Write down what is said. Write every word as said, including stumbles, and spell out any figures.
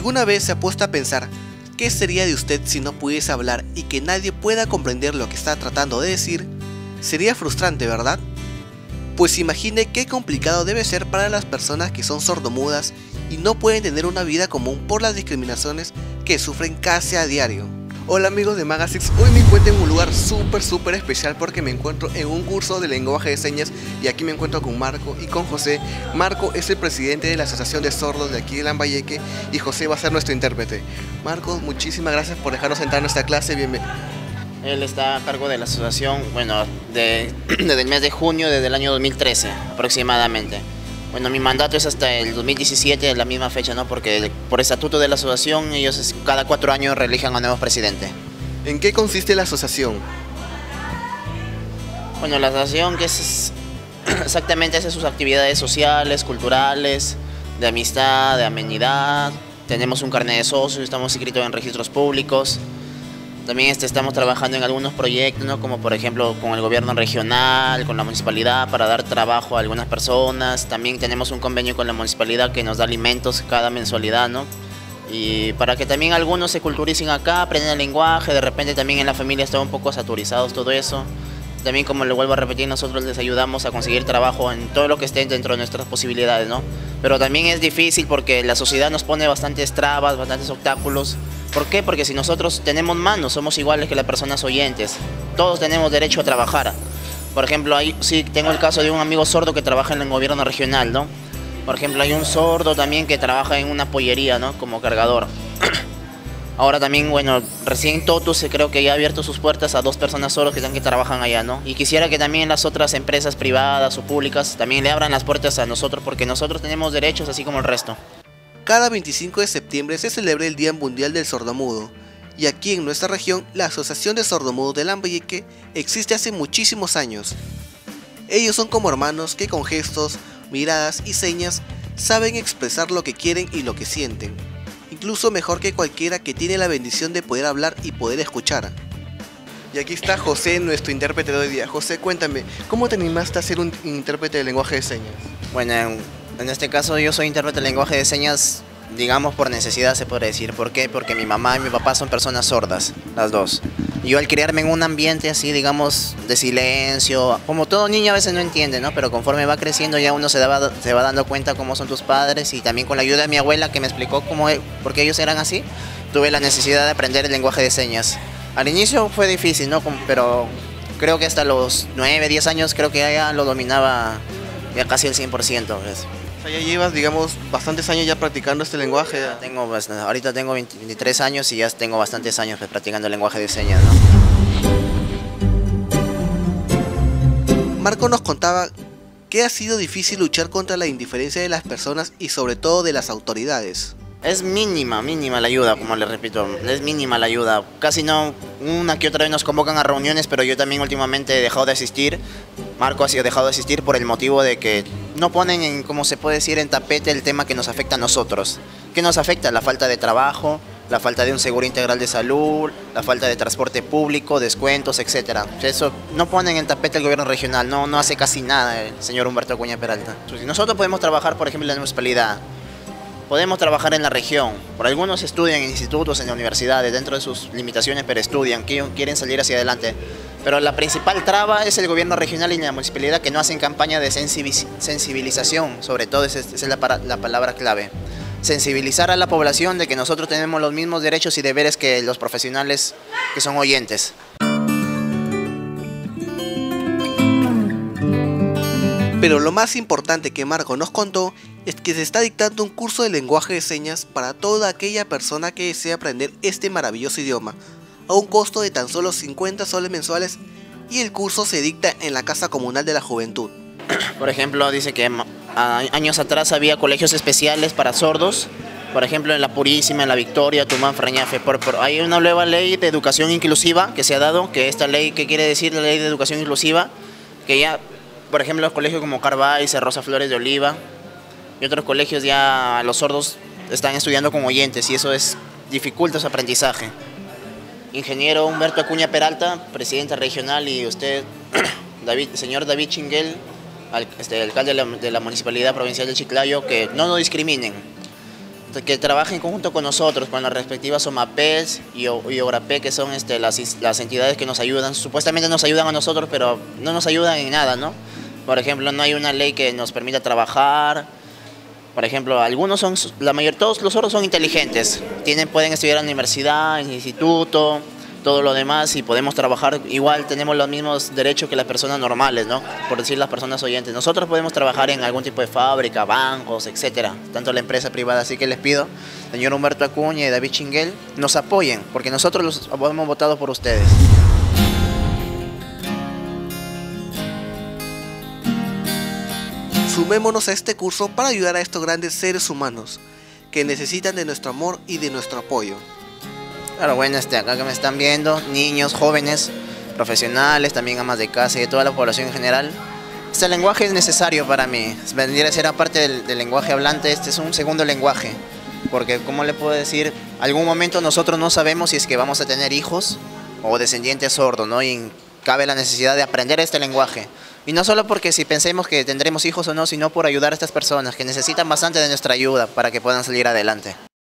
¿Alguna vez se ha puesto a pensar qué sería de usted si no pudiese hablar y que nadie pueda comprender lo que está tratando de decir? Sería frustrante, ¿verdad? Pues imagine qué complicado debe ser para las personas que son sordomudas y no pueden tener una vida común por las discriminaciones que sufren casi a diario. Hola amigos de Magasix, hoy me encuentro en un lugar súper súper especial porque me encuentro en un curso de lenguaje de señas y aquí me encuentro con Marco y con José. Marco es el presidente de la Asociación de Sordos de aquí de Lambayeque y José va a ser nuestro intérprete. Marco, muchísimas gracias por dejarnos entrar a nuestra clase, bienvenido. Él está a cargo de la asociación, bueno, de, desde el mes de junio, desde el año dos mil trece aproximadamente. Bueno, mi mandato es hasta el dos mil diecisiete, la misma fecha, ¿no? Porque por estatuto de la asociación ellos cada cuatro años reeligen a nuevos presidentes. ¿En qué consiste la asociación? Bueno, la asociación que es exactamente hace sus actividades sociales, culturales, de amistad, de amenidad. Tenemos un carnet de socios, estamos inscritos en registros públicos. También este, estamos trabajando en algunos proyectos, ¿no? Como por ejemplo con el gobierno regional, con la municipalidad para dar trabajo a algunas personas. También tenemos un convenio con la municipalidad que nos da alimentos cada mensualidad, ¿no? Y para que también algunos se culturicen acá, aprendan el lenguaje, de repente también en la familia está un poco saturizados todo eso. También, como le vuelvo a repetir, nosotros les ayudamos a conseguir trabajo en todo lo que esté dentro de nuestras posibilidades, ¿no? Pero también es difícil porque la sociedad nos pone bastantes trabas, bastantes obstáculos. ¿Por qué? Porque si nosotros tenemos manos, somos iguales que las personas oyentes. Todos tenemos derecho a trabajar. Por ejemplo, ahí sí tengo el caso de un amigo sordo que trabaja en el gobierno regional, ¿no? Por ejemplo, hay un sordo también que trabaja en una pollería, ¿no? Como cargador. Ahora también, bueno, recién Totus creo que ya ha abierto sus puertas a dos personas solos que están que trabajan allá, ¿no? Y quisiera que también las otras empresas privadas o públicas también le abran las puertas a nosotros porque nosotros tenemos derechos así como el resto. Cada veinticinco de septiembre se celebra el Día Mundial del Sordomudo, y aquí en nuestra región la Asociación de Sordomudos de Lambayeque existe hace muchísimos años. Ellos son como hermanos que con gestos, miradas y señas saben expresar lo que quieren y lo que sienten, incluso mejor que cualquiera que tiene la bendición de poder hablar y poder escuchar. Y aquí está José, nuestro intérprete de hoy día. José, cuéntame, ¿cómo te animaste a ser un intérprete de lenguaje de señas? Bueno, en... En este caso yo soy intérprete de lenguaje de señas, digamos por necesidad se puede decir. ¿Por qué? Porque mi mamá y mi papá son personas sordas, las dos. Y yo al criarme en un ambiente así, digamos, de silencio, como todo niño a veces no entiende, ¿no? Pero conforme va creciendo ya uno se, daba, se va dando cuenta cómo son tus padres y también con la ayuda de mi abuela que me explicó cómo, por qué ellos eran así, tuve la necesidad de aprender el lenguaje de señas. Al inicio fue difícil, ¿no? Pero creo que hasta los nueve, diez años creo que ya lo dominaba ya casi el cien por ciento, ¿ves? Ya llevas, digamos, bastantes años ya practicando este lenguaje. Tengo, ahorita tengo veintitrés años y ya tengo bastantes años practicando el lenguaje de señas, ¿no? Marco nos contaba que ha sido difícil luchar contra la indiferencia de las personas y sobre todo de las autoridades. Es mínima, mínima la ayuda, como les repito, es mínima la ayuda. Casi no, una que otra vez nos convocan a reuniones, pero yo también últimamente he dejado de asistir. Marco ha dejado de asistir por el motivo de que no ponen, en, como se puede decir, en tapete el tema que nos afecta a nosotros. ¿Qué nos afecta? La falta de trabajo, la falta de un seguro integral de salud, la falta de transporte público, descuentos, etcétera. Eso no ponen en tapete el gobierno regional, no, no hace casi nada el señor Humberto Acuña Peralta. Nosotros podemos trabajar, por ejemplo, en la municipalidad. Podemos trabajar en la región, por algunos estudian en institutos, en universidades, dentro de sus limitaciones, pero estudian, quieren salir hacia adelante. Pero la principal traba es el gobierno regional y la municipalidad que no hacen campaña de sensibilización, sobre todo esa es la, la palabra clave. Sensibilizar a la población de que nosotros tenemos los mismos derechos y deberes que los profesionales que son oyentes. Pero lo más importante que Marco nos contó es que se está dictando un curso de lenguaje de señas para toda aquella persona que desee aprender este maravilloso idioma, a un costo de tan solo cincuenta soles mensuales, y el curso se dicta en la Casa Comunal de la Juventud. Por ejemplo, dice que años atrás había colegios especiales para sordos, por ejemplo en La Purísima, en La Victoria, Tumán, Frañafe. Por, por, hay una nueva ley de educación inclusiva que se ha dado, que esta ley, ¿qué quiere decir la ley de educación inclusiva? Que ya, por ejemplo, los colegios como Carvalho, Rosa Flores de Oliva y otros colegios ya los sordos están estudiando con oyentes y eso es, dificulta su aprendizaje. Ingeniero Humberto Acuña Peralta, presidente regional, y usted, David, señor David que trabajen conjunto con nosotros, con las respectivas OMAPES y, O- y OGRAPE, que son este, las, is- las entidades que nos ayudan. Supuestamente nos ayudan a nosotros, pero no nos ayudan en nada, ¿no? Por ejemplo, no hay una ley que nos permita trabajar. Por ejemplo, algunos son, la mayor, todos los otros son inteligentes. Tienen, pueden estudiar en la universidad, en el instituto, todo lo demás, y podemos trabajar igual, tenemos los mismos derechos que las personas normales, ¿no? Por decir las personas oyentes. Nosotros podemos trabajar en algún tipo de fábrica, bancos, etcétera, tanto la empresa privada. Así que les pido, señor Humberto Acuña y David Chinguel, nos apoyen, porque nosotros los hemos votado por ustedes. Sumémonos a este curso para ayudar a estos grandes seres humanos que necesitan de nuestro amor y de nuestro apoyo. Claro, bueno, este, acá que me están viendo, niños, jóvenes, profesionales, también amas de casa y de toda la población en general. Este lenguaje es necesario para mí. Vendría a ser, aparte del, del lenguaje hablante, este es un segundo lenguaje. Porque, ¿cómo le puedo decir? Algún momento nosotros no sabemos si es que vamos a tener hijos o descendientes sordos, ¿no? Y cabe la necesidad de aprender este lenguaje. Y no solo porque si pensemos que tendremos hijos o no, sino por ayudar a estas personas que necesitan bastante de nuestra ayuda para que puedan salir adelante.